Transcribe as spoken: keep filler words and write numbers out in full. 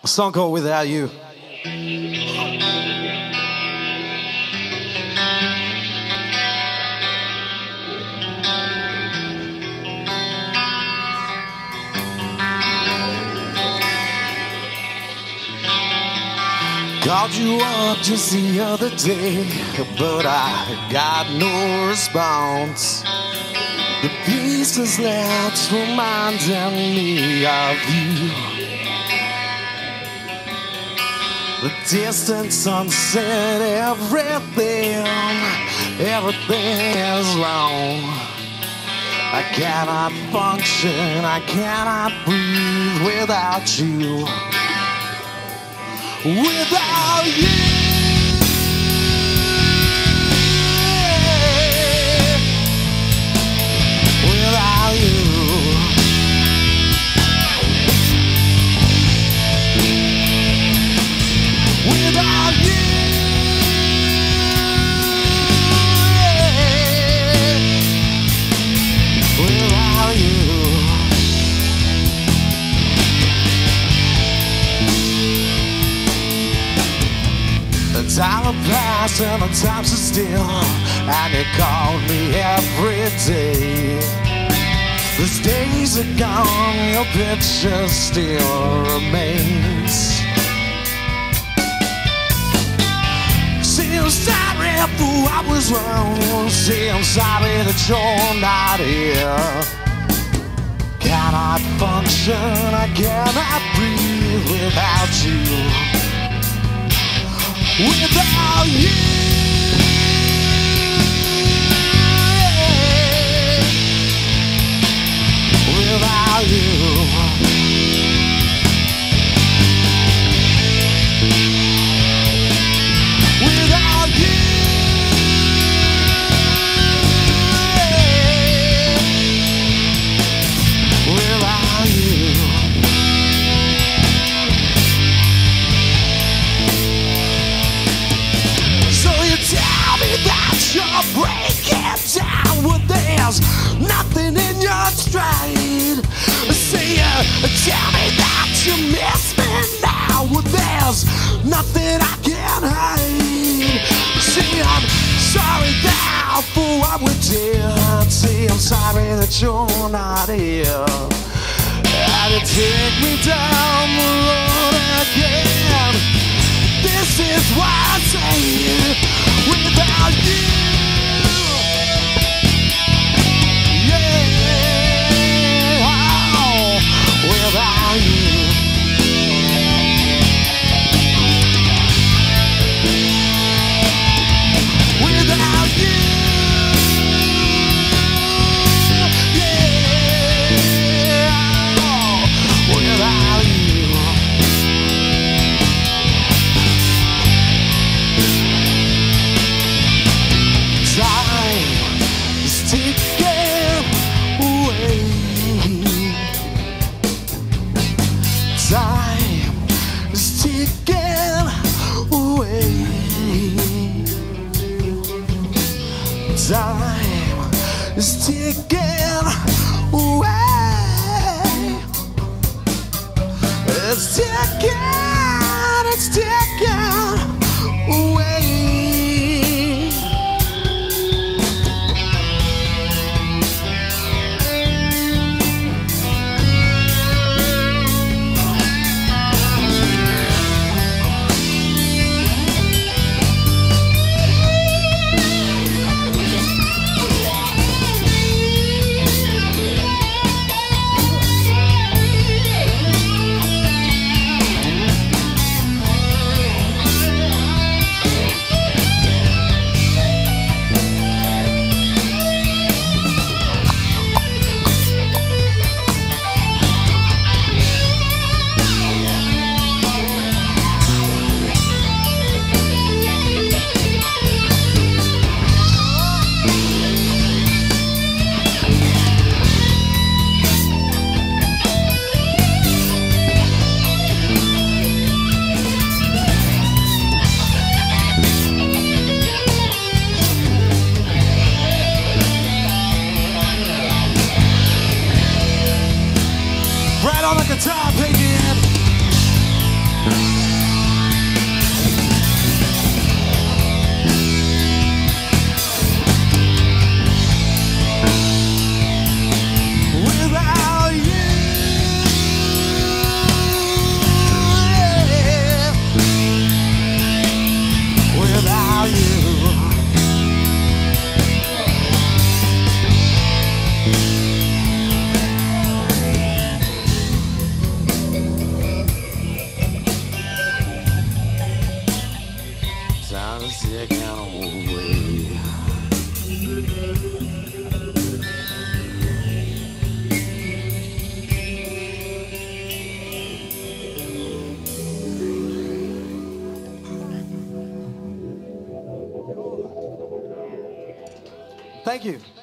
A song called Without You. Called you up just the other day, but I got no response. The pieces left reminding me of you. The distant sunset, everything, everything is wrong. I cannot function, I cannot breathe without you. Without you. Without you. Without you. Without you. The time passed and the time stood still, and it called me every day. Those days are gone, your picture still remains. Say I'm sorry for what was wrong. Say I'm sorry that you're not here. Cannot function, I cannot breathe without you. Without you. Without you. Without you. Without you. So you tell me that you're breaking down when there's nothing in your stride. See you tell me that you miss me now when there's nothing I can hide. See, I'm sorry now for what we did. See, I'm sorry that you're not here. And you take me down the road again. This is why I say without you. Without you. Without you. Yeah. Without you. Time is ticking away. Time is ticking away. Time is ticking away. It's ticking, it's ticking away. Without you, yeah. Without you. Time to take out away. Thank you.